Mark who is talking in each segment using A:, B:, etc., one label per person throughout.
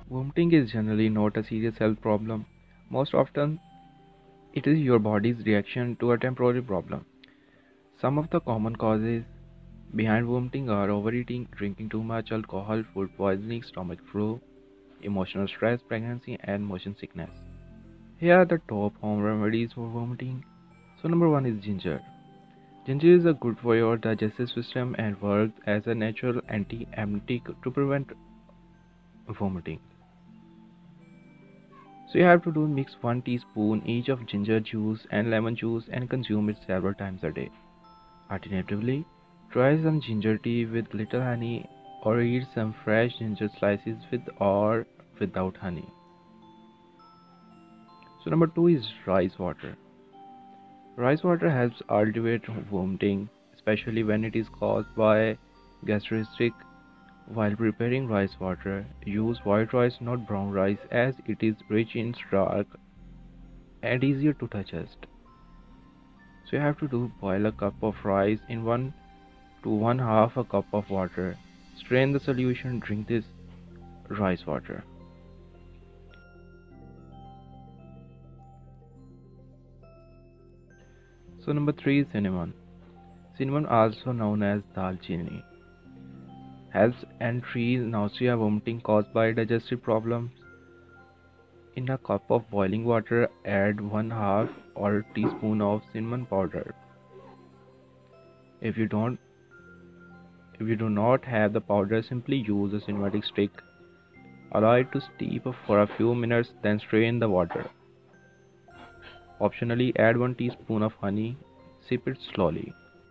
A: Vomiting is generally not a serious health problem. Most often, it is your body's reaction to a temporary problem. Some of the common causes behind vomiting are overeating, drinking too much alcohol, food poisoning, stomach flu, emotional stress, pregnancy, and motion sickness. Here are the top home remedies for vomiting. So, number one is ginger. Ginger is a good for your digestive system and works as a natural anti-emetic to prevent vomiting. So you have to do mix 1 teaspoon each of ginger juice and lemon juice and consume it several times a day. Alternatively, try some ginger tea with little honey or eat some fresh ginger slices with or without honey. So number 2 is rice water. Rice water helps alleviate vomiting, especially when it is caused by gastritis. While preparing rice water, use white rice, not brown rice, as it is rich in starch and easier to digest. So you have to do boil a cup of rice in 1 to 1/2 a cup of water. Strain the solution, drink this rice water. So number 3 is cinnamon. Cinnamon, also known as dalchini, helps entry nausea, vomiting caused by digestive problems. In a cup of boiling water, add 1/2 or teaspoon of cinnamon powder. If you don't If you do not have the powder, simply use a cinnamon stick. Allow it to steep for a few minutes, then strain the water. Optionally, add 1 teaspoon of honey. Sip it slowly.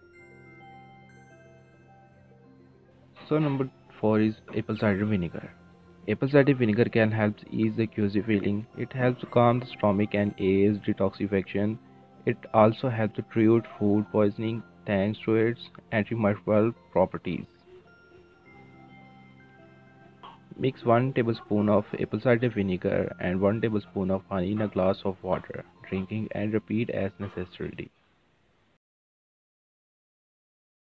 A: So number 4 is apple cider vinegar. Apple cider vinegar can help ease the queasy feeling. It helps calm the stomach and aids detoxification. It also helps to treat food poisoning thanks to its antimicrobial properties. Mix 1 tablespoon of apple cider vinegar and 1 tablespoon of honey in a glass of water, drinking and repeat as necessary.